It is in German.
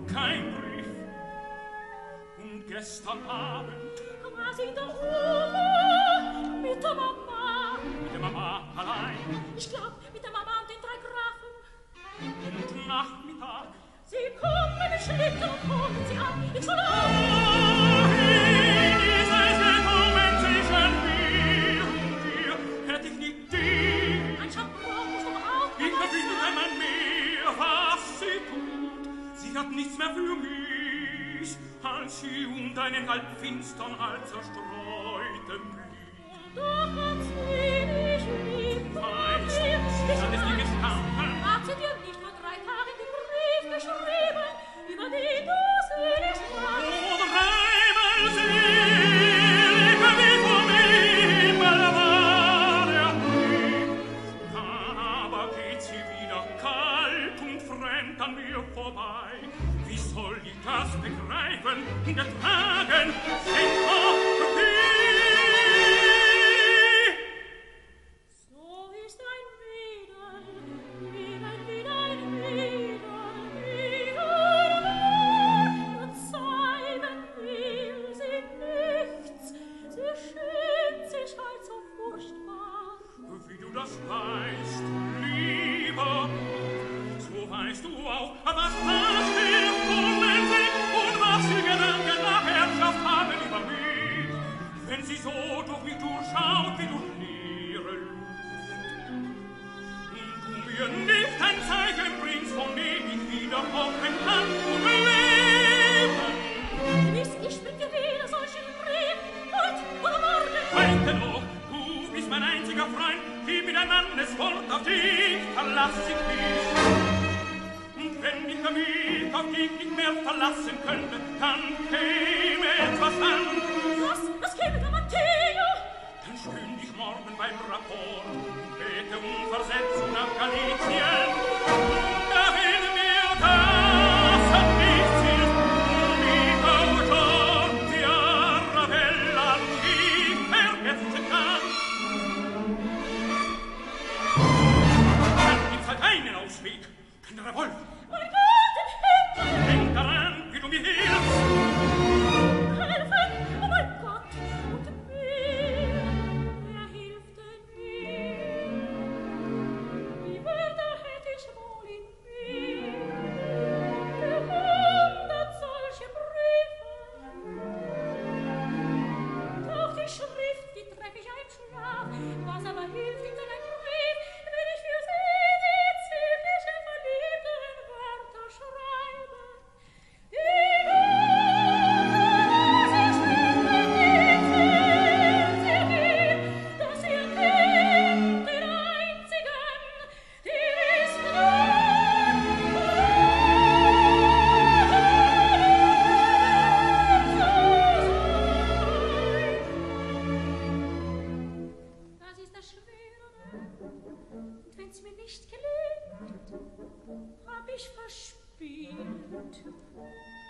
kein Brief. Und gestern Abend war sie in der Oma mit der Mama. Mit der Mama allein. Ich glaub, mit der Mama und den 3 Grafen. Und Nachmittag. Sie kommen mit Schlitten und holen sie ab. Ich soll nichts mehr für mich, als sie einen halb finstern, halb zerstreuten Brief. Doch hat sie dich lieb. Weißt du, sie hat es dir gestanden. Hat sie dir nicht vor 3 Tagen den Brief geschrieben, über den du selig sprachst? Oh, dreimal selig, wie vom Himmel war der Brief. Aber geht sie wieder kalt und fremd an mir vorbei. Wie soll ich das begreifen und ertragen? So ist ein Mädel, wie ein Mädel, und zeigen will sie nichts. Sie schämt sich halt so furchtbar. Wie du das weißt, lieber, so weißt du auch, was das wir kommen sind und was sie Gedanken nach Herrschaft haben über mich, wenn sie so durch mich durchschaut wie durch leere Luft. Und du mir nicht ein Zeichen bringst, von dem ich wieder hoffen kann und leben. Gewiss, ich bring dir wieder solchen Brief, heute oder morgen. Heute noch, du bist mein einziger Freund, gib mir dein Manneswort, auf dich verlass ich mich. Und wenn ich mich auf dich nicht mehr verlassen könnte, dann käme etwas an. Was käme da, Matteo? Dann stünd ich morgen beim Rapport und bete um Versetzung nach Galizien. Und da will mir das hat nichts hilft, um mich Autor die Arabella nicht vergessen kann. Dann gibt's halt einen Ausweg, den Revolver. Mein Gott im Himmel! Denk daran, wie du mir hilfst. Helfen! Oh mein Gott! Und mir! Wer hilft denn mir? Wie Wörter hätt ich wohl in mir, gehundert solche Briefe. Doch die Schrift, die treff ich im Schlaf. Was aber hilft ihm denn ein Brief, wenn ich für sie die zierliche verliebten Wörter schreibe? Die Lose sich mit sie hin, dass ihr Kind, den einzigen, die ist das ist das Schwere, und wenn's mir nicht gelingt, hab ich verspielt.